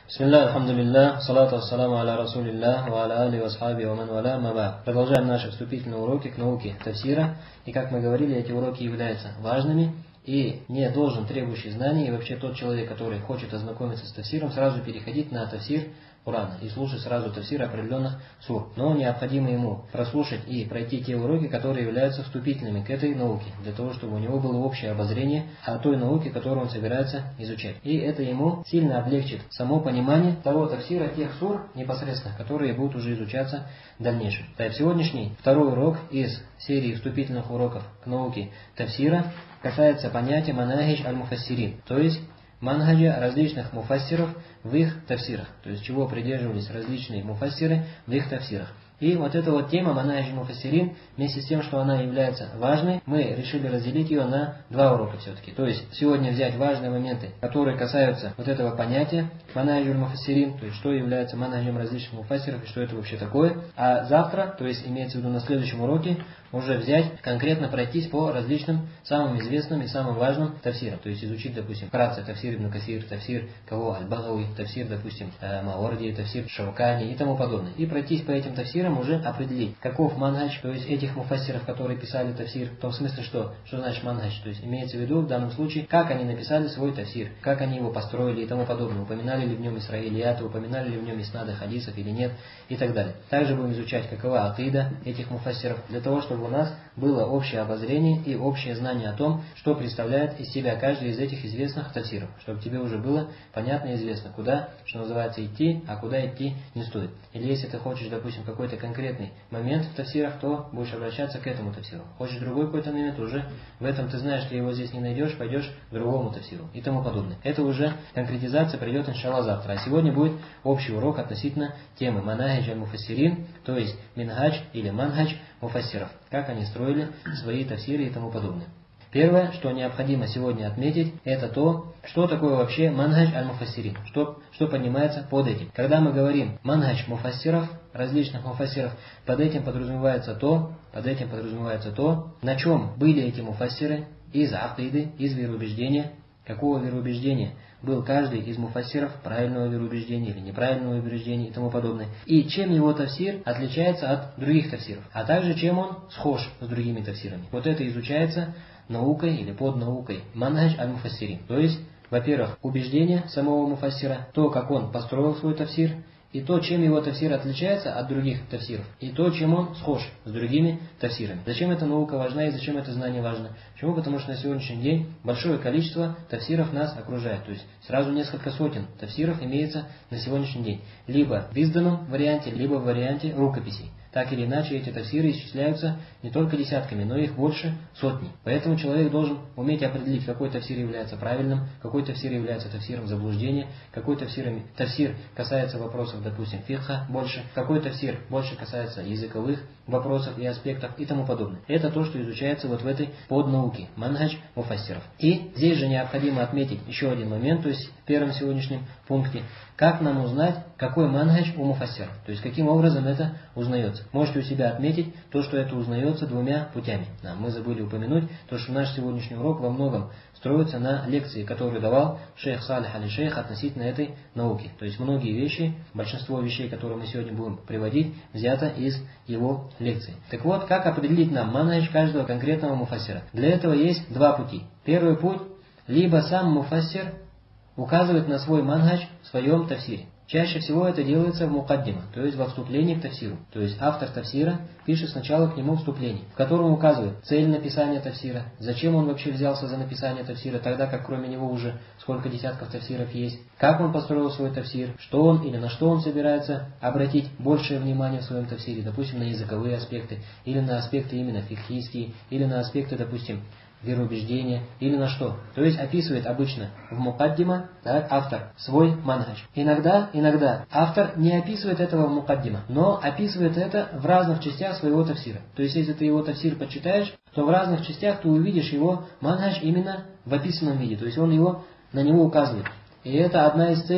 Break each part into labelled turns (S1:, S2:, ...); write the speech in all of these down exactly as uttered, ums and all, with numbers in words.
S1: Бисмилля, алхамдулилля, салату ассаламу аля расулилля, ва аля али васхаби ва ман валя маба. Продолжаем наши вступительные уроки к науке тафсира. И как мы говорили, эти уроки являются важными и не должен требующий знаний, и вообще тот человек, который хочет ознакомиться с тафсиром, сразу переходить на тафсир Курана и слушать сразу тафсир определенных сур. Но необходимо ему прослушать и пройти те уроки, которые являются вступительными к этой науке, для того, чтобы у него было общее обозрение о той науке, которую он собирается изучать. И это ему сильно облегчит само понимание того тафсира, тех сур непосредственно, которые будут уже изучаться в дальнейшем. Так, сегодняшний второй урок из серии вступительных уроков к науке тафсира касается понятия манахидж аль-муфассирин, то есть манхаджа различных муфассиров в их тафсирах, то есть чего придерживались различные муфассиры в их тафсирах. И вот эта вот тема манхаджа муфассирин, вместе с тем, что она является важной, мы решили разделить ее на два урока все-таки. То есть сегодня взять важные моменты, которые касаются вот этого понятия манхаджа муфассирин, то есть что является манхаджем различных муфассиров и что это вообще такое. А завтра, то есть имеется в виду на следующем уроке, уже взять, конкретно пройтись по различным, самым известным и самым важным тафсирам. То есть изучить, допустим, вкратце тафсир Ибн Касир, тафсир кого Аль-Багауи, тафсир, допустим, Маорди, тафсир Шаукани и тому подобное. И пройтись по этим тафсирам, уже определить, каков манхадж, то есть этих муфассиров, которые писали тафсир, в том смысле, что, что значит манхадж, то есть имеется в виду в данном случае, как они написали свой тафсир, как они его построили и тому подобное, упоминали ли в нем исраилияты, упоминали ли в нем иснады хадисов или нет и так далее. Также будем изучать, какова акида этих муфассиров, для того, чтобы у нас было общее обозрение и общее знание о том, что представляет из себя каждый из этих известных тафсиров, чтобы тебе уже было понятно и известно, куда, что называется, идти, а куда идти не стоит. Или если ты хочешь, допустим, какой-то конкретный момент в тафсирах, то будешь обращаться к этому тафсиру. Хочешь другой какой-то момент, уже в этом ты знаешь, ты его здесь не найдешь, пойдешь к другому тафсиру и тому подобное. Это уже конкретизация придет, иншалла, завтра. А сегодня будет общий урок относительно темы манахидж аль-муфассирин, то есть минхадж или манхадж муфассиров, как они строили свои тафсиры и тому подобное. Первое, что необходимо сегодня отметить, это то, что такое вообще манхадж аль-муфассирин, что, что поднимается под этим. Когда мы говорим манхадж муфассиров, различных муфассиров, под этим подразумевается то, под этим подразумевается то, на чем были эти муфассиры из акиды, из вероубеждения, какого вероубеждения был каждый из муфассиров, правильного вероубеждения или неправильного вероубеждения и тому подобное. И чем его тафсир отличается от других тафсиров, а также чем он схож с другими тафсирами. Вот это изучается наукой или под наукой манхадж аль-муфассирин. То есть, во-первых, убеждение самого муфассира, то, как он построил свой тафсир, и то, чем его тафсир отличается от других тафсиров, и то, чем он схож с другими тафсирами. Зачем эта наука важна и зачем это знание важно? Почему? Потому что на сегодняшний день большое количество тафсиров нас окружает. То есть сразу несколько сотен тафсиров имеется на сегодняшний день. Либо в изданном варианте, либо в варианте рукописей. Так или иначе, эти тафсиры исчисляются не только десятками, но их больше сотни. Поэтому человек должен уметь определить, какой тафсир является правильным, какой тафсир является тафсиром заблуждения, какой тафсир, тафсир касается вопросов, допустим, фикха больше, какой тафсир больше касается языковых вопросов и аспектов и тому подобное. Это то, что изучается вот в этой поднауке, манхадж муфассиров. И здесь же необходимо отметить еще один момент, то есть в первом сегодняшнем пункте, как нам узнать, какой манхадж у муфассиров, то есть каким образом это узнается. Можете у себя отметить то, что это узнается двумя путями. Да, мы забыли упомянуть то, что наш сегодняшний урок во многом строится на лекции, которую давал шейх Салих аль-Шейх относительно этой науки. То есть многие вещи, большинство вещей, которые мы сегодня будем приводить, взято из его лекции. Так вот, как определить нам манхадж каждого конкретного муфассира? Для этого есть два пути. Первый путь, либо сам муфассир указывает на свой манхадж в своем тафсире. Чаще всего это делается в мукаддима, то есть во вступлении к тафсиру. То есть автор тафсира пишет сначала к нему вступление, в котором указывает цель написания тафсира, зачем он вообще взялся за написание тафсира, тогда как кроме него уже сколько десятков тафсиров есть, как он построил свой тафсир, что он или на что он собирается обратить большее внимание в своем тафсире, допустим, на языковые аспекты, или на аспекты именно фикхийские, или на аспекты, допустим, вероубеждения или на что. То есть описывает обычно в мукаддима, так, автор свой манхадж. Иногда, иногда автор не описывает этого в мукаддима, но описывает это в разных частях своего тафсира. То есть если ты его тафсир почитаешь, то в разных частях ты увидишь его манхадж именно в описанном виде. То есть он его, на него указывает. И это одна из целей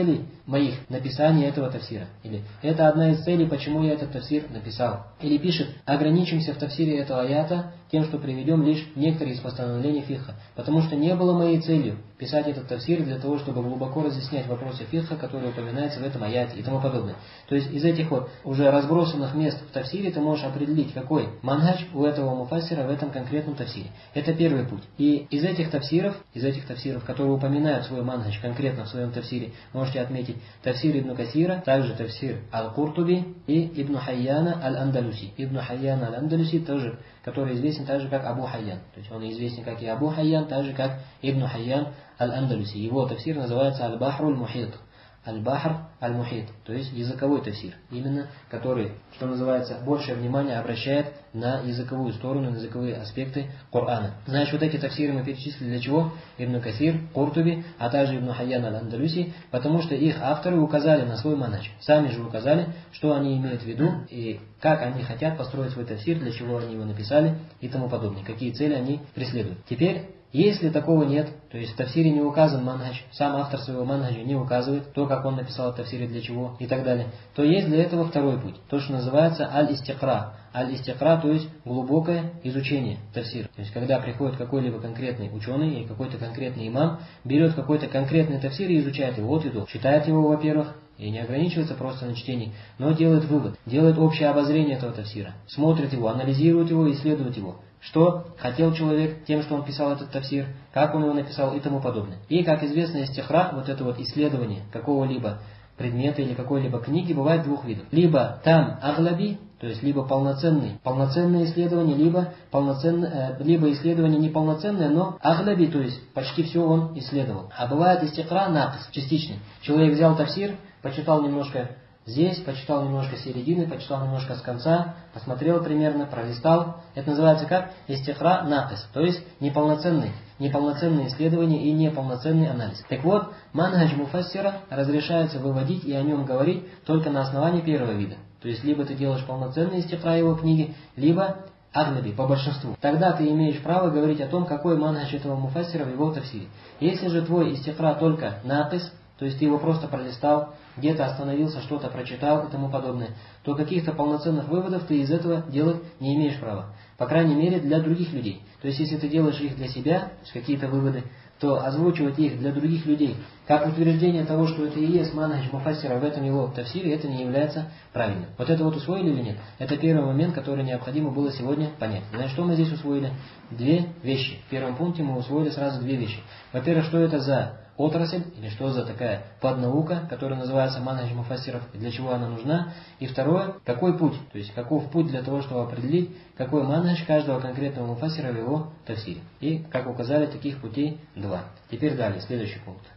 S1: моих написания этого тафсира. Или это одна из целей, почему я этот тафсир написал. Или пишет, ограничимся в тафсире этого аята тем, что приведем лишь некоторые из постановлений фикха. Потому что не было моей целью писать этот тафсир для того, чтобы глубоко разъяснять вопросы фикха, которые упоминаются в этом аяте и тому подобное. То есть из этих вот уже разбросанных мест в тафсире ты можешь определить, какой манхадж у этого муфассира в этом конкретном тафсире. Это первый путь. И из этих тафсиров, из этих тафсиров, которые упоминают свой манхадж конкретно в своем тафсире, можете отметить тафсир Ибн Касира, также тафсир Аль-Куртуби и Ибн Хайяна Аль-Андалуси. Ибн Хайяна Аль-Андалуси тоже, который известен также как Абу Хайян. То есть он известен как и Абу Хайян, так же как Ибн Хайян Аль-Андалуси. Его тафсир называется Аль-Бахру Аль-Мухит. Аль-Бахр Аль-Мухит, то есть языковой тафсир, именно который, что называется, большее внимание обращает на языковую сторону, на языковые аспекты Корана. Значит, вот эти тафсиры мы перечислили для чего? Ибн Касир, Куртуби, а также Ибн Хайян Аль-Андалуси, потому что их авторы указали на свой манхадж. Сами же указали, что они имеют в виду и как они хотят построить свой тафсир, для чего они его написали и тому подобное, какие цели они преследуют. Теперь, если такого нет, то есть в тафсире не указан манхадж, сам автор своего манхаджа не указывает то, как он написал в тафсире, для чего и так далее, то есть для этого второй путь, то, что называется аль-истикра. Аль-истикра, то есть глубокое изучение тафсира. То есть когда приходит какой-либо конкретный ученый или какой-то конкретный имам, берет какой-то конкретный тафсир и изучает его от и до. Читает его, во-первых, и не ограничивается просто на чтении, но делает вывод, делает общее обозрение этого тафсира, смотрит его, анализирует его, исследует его. Что хотел человек тем, что он писал этот тафсир, как он его написал и тому подобное. И, как известно, истихра, вот это вот исследование какого-либо предмета или какой-либо книги бывает двух видов. Либо там аглаби, то есть либо полноценный, полноценное исследование, либо, полноценное, э, либо исследование неполноценное, но аглаби, то есть почти все он исследовал. А бывает истихра накис, частичный. Человек взял тафсир, почитал немножко здесь, почитал немножко с середины, почитал немножко с конца, посмотрел примерно, пролистал. Это называется как истихра накис, то есть неполноценный, неполноценное исследование и неполноценный анализ. Так вот, манхадж муфассира разрешается выводить и о нем говорить только на основании первого вида. То есть либо ты делаешь полноценный истихра его книги, либо аглаби, по большинству. Тогда ты имеешь право говорить о том, какой манхадж этого муфассира в его тафсире. Если же твой истихра только накис, то есть ты его просто пролистал, где-то остановился, что-то прочитал и тому подобное, то каких-то полноценных выводов ты из этого делать не имеешь права. По крайней мере, для других людей. То есть, если ты делаешь их для себя, то есть какие-то выводы, то озвучивать их для других людей, как утверждение того, что это и есть манхадж муфассира в этом его тафсире, это не является правильным. Вот это вот усвоили или нет? Это первый момент, который необходимо было сегодня понять. Значит, что мы здесь усвоили? Две вещи. В первом пункте мы усвоили сразу две вещи. Во-первых, что это за отрасль, или что за такая поднаука, которая называется манхадж муфассиров, и для чего она нужна. И второе, какой путь, то есть каков путь для того, чтобы определить, какой манхадж каждого конкретного муфассира в его тафсире. И, как указали, таких путей два. Теперь далее, следующий пункт.